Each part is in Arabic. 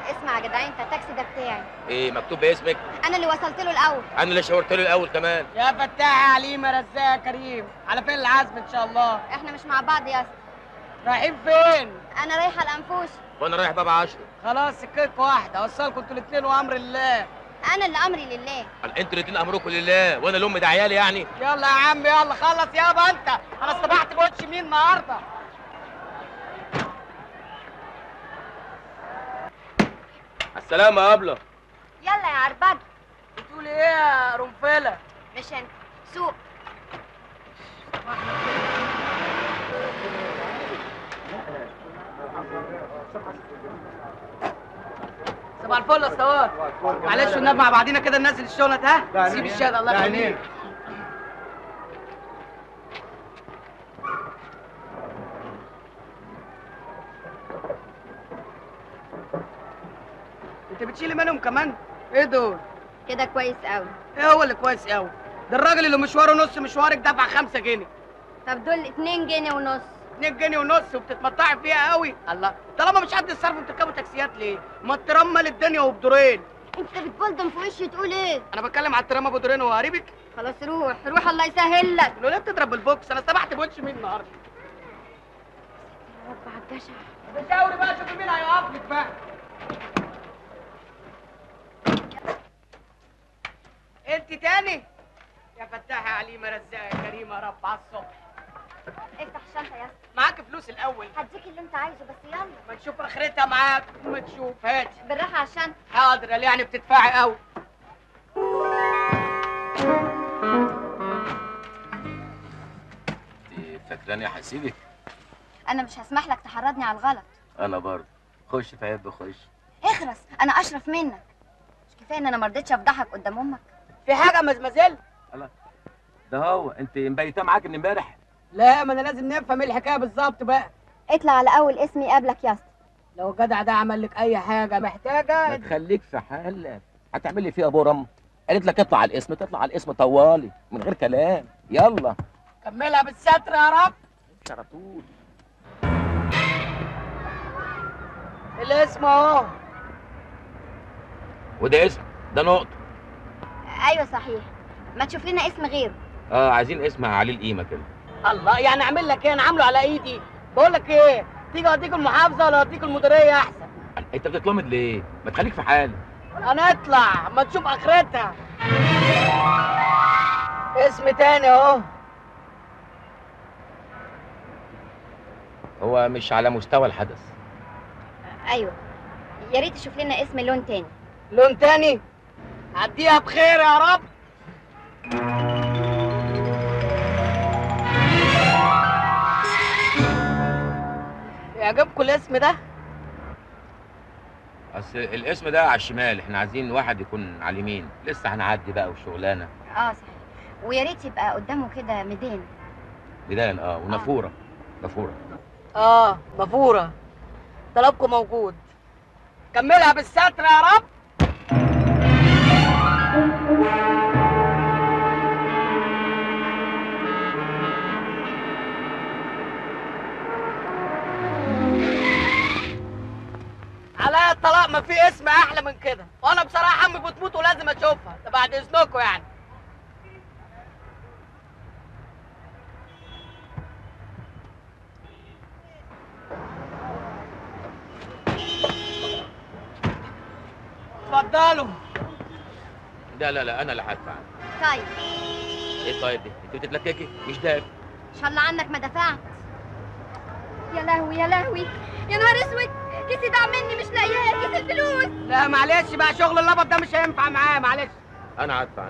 اسمع يا جدعان، انت التاكسي ده بتاعي. ايه مكتوب باسمك؟ انا اللي وصلت له الاول. انا اللي شاورت له الاول كمان. يا فتاح يا عليم يا رزاق يا كريم، على فين العزم ان شاء الله؟ احنا مش مع بعض يا اسطى. رايحين فين؟ انا رايحه الانفوش. وانا رايح باب 10. خلاص سكتكم واحده، اوصلكم انتوا الاثنين وامر الله. انا اللي امري لله. انتوا الاثنين امركم لله وانا الام ده عيالي يعني. يلا يا عم يلا خلص يابا انت، انا اصطبحت بوش مين النهارده؟ السلامة يا ابله. يلا يا عربج. بتقولي ايه يا رنفله؟ مش انت سوق. صباح الفل يا اسطوات. معلش والنبي مع بعضينا كده ننزل الشنط ها؟ سيب الشهاده الله يخليك. انت بتشيلي منهم كمان؟ ايه دول؟ كده كويس قوي. ايه هو اللي كويس قوي؟ ده الراجل اللي مشواره نص مشوارك دفع 5 جنيه. طب دول 2 جنيه ونص. 2 جنيه ونص وبتتمطعي فيها قوي. الله، طالما مش قد الصرف بتركبوا تاكسيات ليه؟ ما الترام الدنيا وبدورين. انت بتبلدم في وشي تقول ايه؟ انا بتكلم على الترام ابو دورين وقريبك. خلاص روح روح الله يسهل لك. ليه بتضرب بالبوكس؟ انا استبحت بوش مين النهارده؟ يا رب على الجشع. بشاوري بقى شوفي مين هيقف لك بقى. انت تاني؟ يا فتاح يا عليم يا رزاق يا كريم يا رب على الصبح. افتح الشنطه يا اسطى. معاك فلوس الاول. هديك اللي انت عايزه بس يلا. ما تشوف اخرتها معاك ما تشوف. هاتي بالراحه على الشنطه. حاضر. يعني بتدفعي قوي. انت فاكراني هسيبك؟ انا مش هسمح لك تحرضني على الغلط. انا برضه. خش في عيب خش. اخرس، انا اشرف منك. مش كفايه ان انا ما رضيتش افضحك قدام امك؟ في حاجه مزمزل؟ الله، ده هو انت مبيتاه معاك من امبارح؟ لا، ما انا لازم نفهم ايه الحكايه بالظبط بقى. اطلع على اول اسم يقابلك يا اسطى. لو الجدع ده عمل لك اي حاجه محتاجه ما تخليك في حالك. هتعمل لي فيها بورم؟ قالت لك اطلع على الاسم، تطلع على الاسم طوالي من غير كلام. يلا كملها بالستر يا رب. على طول. الاسم اهو. وده اسم، ده نقطة. ايوه صحيح. ما تشوف لنا اسم غيره. عايزين اسم عليه القيمة كده. الله، يعني اعمل لك ايه؟ انا عامله على ايدي. بقول لك ايه، تيجي اوديك المحافظه ولا اوديك المديريه احسن؟ انت بتتلمض ليه؟ ما تخليك في حالك. انا اطلع ما تشوف اخرتها. اسم تاني اهو. هو مش على مستوى الحدث. ايوه، يا ريت تشوف لنا اسم لون تاني. لون تاني؟ عديها بخير يا رب. يعجبكم الاسم ده؟ اصل الاسم ده على الشمال، احنا عايزين واحد يكون على اليمين. لسه هنعدي بقى وشغلانه. صحيح. ويا ريت يبقى قدامه كده ميدان. ميدان ونافوره. نافوره. نافوره. طلبكم موجود. كملها بالستر يا رب. عليا الطلاق، ما في اسم احلى من كده. وانا بصراحه عمي بتموت ولازم اشوفها. ده بعد اذنكم يعني. اتفضلوا. لا انا اللي هدفع. طيب. ايه طيب دي؟ انت بتتلككي؟ مش دافع. ان شاء الله عنك ما دفعت. يا لهوي يا لهوي يا نهار اسود، كيسي ضاع مني مش لاقياه، كيس الفلوس. لا معلش بقى، شغل اللبط ده مش هينفع معاه، معلش. انا هدفع.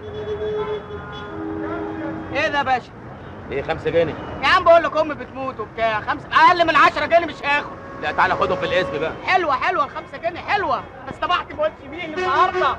ايه ده يا باشا؟ ايه 5 جنيه؟ يا عم بقول لك امي بتموت وبتاع. 5 اقل من 10 جنيه مش هاخد. لا تعالى خدهم في الاسم بقى. حلوه ال 5 جنيه حلوه. انا استبحت بوش مين النهارده؟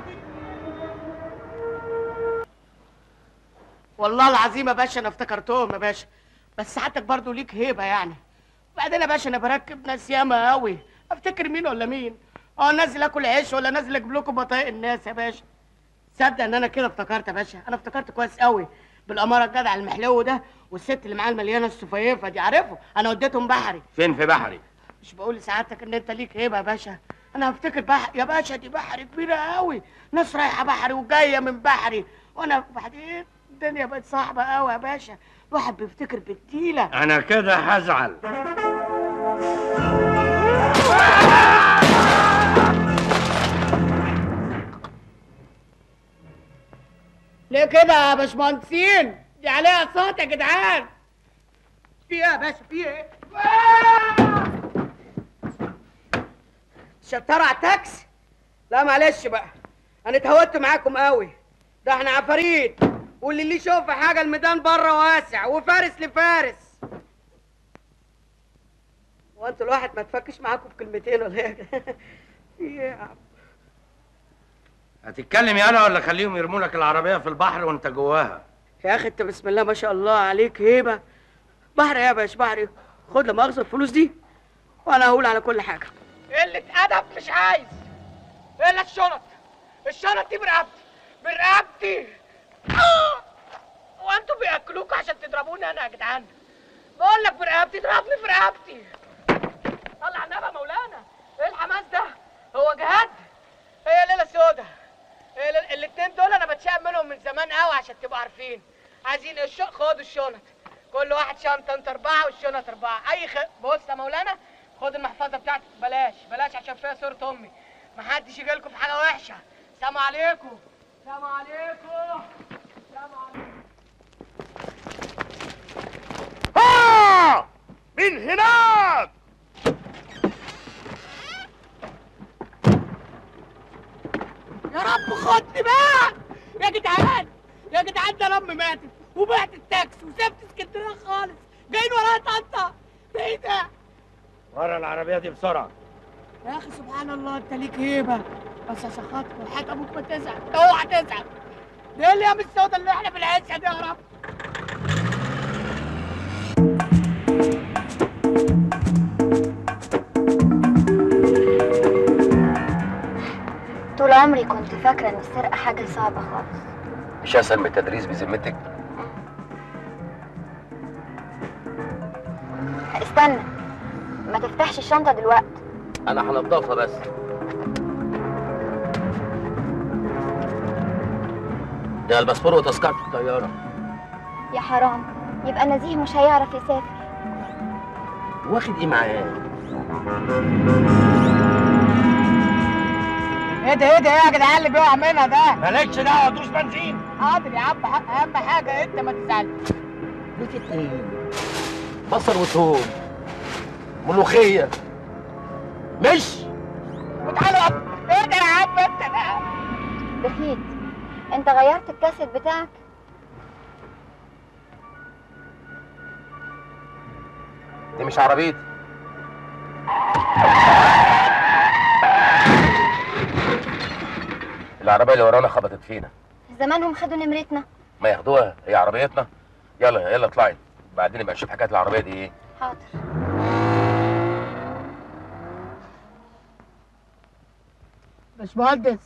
والله العظيم يا باشا انا افتكرتهم يا باشا، بس ساعتك برضو ليك هيبه يعني. وبعدين يا باشا انا بركب ناس ياما قوي، افتكر مين ولا مين؟ نازل اكل عيش ولا نازل اجيب لكم بطايق الناس يا باشا؟ تصدق ان انا كده افتكرت يا باشا، انا افتكرت كويس قوي بالاماره الجدع المحلو ده والست اللي معاه المليانه السفيفه دي، عارفه؟ انا وديتهم بحري. فين في بحري؟ مش بقول لسعادتك ان انت ليك هيبه يا باشا؟ انا هفتكر بحر يا باشا، دي بحر كبيره قوي، ناس رايحه بحري وجايه من بحري، وانا بعدين الدنيا بقت صعبه قوي يا باشا، الواحد بيفتكر بالديله. انا كده هزعل. ليه كده يا باشمهندسين؟ دي عليها صوت يا جدعان. في ايه يا باشا؟ في ايه؟ شطار على التاكسي؟ لا معلش بقى، انا اتهودت معاكم قوي، ده احنا عفاريت، واللي ليه شوف حاجه الميدان بره واسع وفارس لفارس. وانتوا الواحد ما تفكش معاكم بكلمتين ولا ايه؟ في ايه يا عم؟ هتتكلم يالا ولا خليهم يرموا لك العربيه في البحر وانت جواها؟ يا اخي انت بسم الله ما شاء الله عليك هيبه. بحر يا باشا بحر، خد لما اخذ الفلوس دي وانا هقول على كل حاجه. قله ادب مش عايز الا الشنط، الشنط دي برقبتي. هو انتوا بياكلوكوا عشان تضربوني انا يا جدعان؟ بقول لك برقبتي، ضربني في رقبتي. طلع النبي يا مولانا، ايه الحماس ده؟ هو جهاد؟ هي ليله سودا. الاتنين دول انا بتشائم منهم من زمان قوي عشان تبقوا عارفين. عايزين خدوا الشنط، كل واحد شنطه، انت 4 والشنط 4. بص يا مولانا، خد المحفظه بتاعتك، بلاش عشان فيها صوره امي، محدش يجي لكم في حاجه وحشه. سلام عليكم، سلام عليكم، سلام عليكم. من هناك! يا رب خدني بقى يا جدعان، يا جدعان، ده امي ماتت وبعت التاكسي وسبت اسكندريه خالص، جايين ورايا طنطا. ده ايه ده؟ ورا العربيه دي بسرعه. يا اخي سبحان الله، انت ليك هيبه، بس عشان خاطر وحياة ابوك ما تزعل، اوعى تزعل. ده ايه الايام السودا اللي احنا بنعيشها دي يا رب؟ طول عمري كنت فاكرة ان السرقة حاجة صعبة خالص. مش اسهل من التدريس بذمتك؟ استنى، ما تفتحش الشنطة دلوقتي. انا هنضفها بس. ده الباسبور وتذكرة الطيارة. يا حرام، يبقى نزيه مش هيعرف يسافر. واخد ايه معاه؟ ايه ده ايه يا جدعان اللي بيقع منها ده؟ مالكش دعوه، دوس بنزين. حاضر يا عم، اهم حاجه انت ما تزعلش. بيت ايه؟ بصل وثوم، ملوخية، مش وتعالوا ايه ده يا عم انت ده؟ بخيت، انت غيرت الكاسيت بتاعك؟ دي مش عربيتي. العربية اللي ورانا خبطت فينا. زمانهم خدوا نمرتنا. ما ياخدوها، هي عربيتنا. يلا اطلعي، بعدين نبقى نشوف حكاية العربية دي ايه. حاضر. باشمهندس،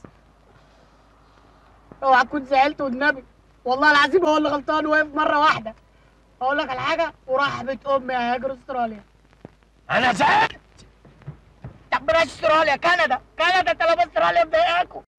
اوعى تكون زعلت والنبي، والله العظيم هو اللي غلطان، وقف مره واحده. اقول لك على حاجه، وراح بيت امي هاجر استراليا. انا زعلت. طب بلاش استراليا، كندا، انت لو استراليا مضايقاكوا.